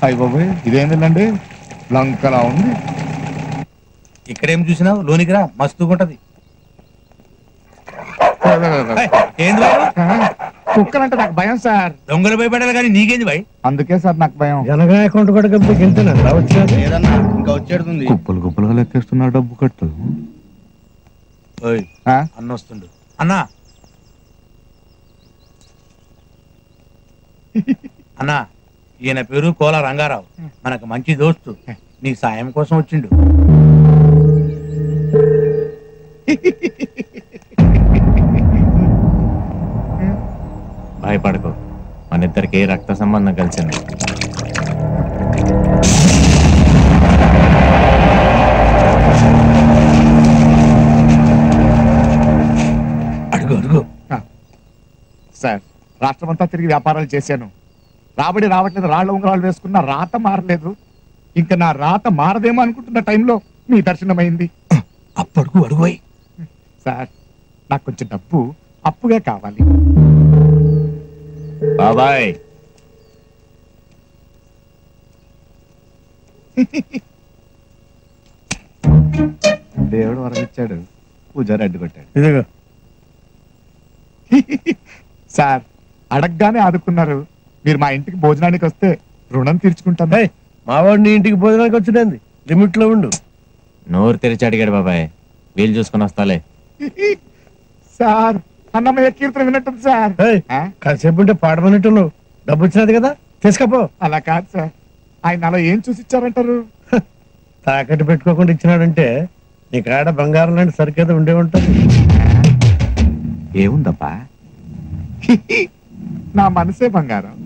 అయ్య బాబోయ్, ఇదేందండి లంకలా ఉంది. ఇక్కడేం చూసినావు, లోనికి రా, మస్తుగుంటది. ఏంది కుక్కలంటే నాకు భయం సార్. దొంగలు భయపడాలి కానీ నీకేంది భయ్? అందుకే సార్ నాకు భయం. జనగా అకౌంట్ కూడా లేదన్నా, ఇంకా వచ్చేడుతుంది. కుప్పలు కుప్పలుగా లెక్కేస్తున్నా డబ్బు కట్టు. అన్న వస్తుండు. అన్నా అన్నా, ఈయన పేరు కోల రంగారావు, మనకు మంచి దోస్తు. నీకు సాయం కోసం వచ్చిండు. భయపడకు, మన ఇద్దరికి రక్త సంబంధం కలిసింది. అడుగు అడుగు. సార్, రాష్ట్రమంతా తిరిగి వ్యాపారాలు చేశాను. రాబడి రావట్లేదు, రాళ్ళ ఉంగరాలు వేసుకున్న రాత మారలేదు. ఇంకా నా రాత మారదేమో అనుకుంటున్న టైంలో మీ దర్శనమైంది. అప్పడుగు అడుగు. సార్, నాకు కొంచెం డబ్బు అప్పుగా కావాలి. బాబాయ్, దేవుడు వరమిచ్చాడు, పూజారి అడ్డుకొట్టాడు. ఇదిగో సార్, అడగగానే ఆదుకున్నారు. మీరు మా ఇంటికి భోజనానికి వస్తే రుణం తీర్చుకుంటాను. మావాడు నీ ఇంటికి భోజనానికి వచ్చింది, లిమిట్ లో ఉండు. నోరు తెరిచి అడిగాడు బాబాయ్, వీలు చూసుకుని వస్తాలే. సార్, అన్నమయ్య కీర్తన విన్నట్టుంది సార్. కాసేపు ఉంటే పాడమన్నట్టు నువ్వు డబ్బు వచ్చినది కదా, తీసుకపో. అలా కాదు సార్, ఆయన అలా ఏం చూసి ఇచ్చారంటారు? తాకట్టు పెట్టుకోకుండా ఇచ్చినాడంటే నీ కాడ బంగారం లాంటి సరికేదో ఉండే ఉంటుంది. ఏముందబ్బా, నా మనసే బంగారం.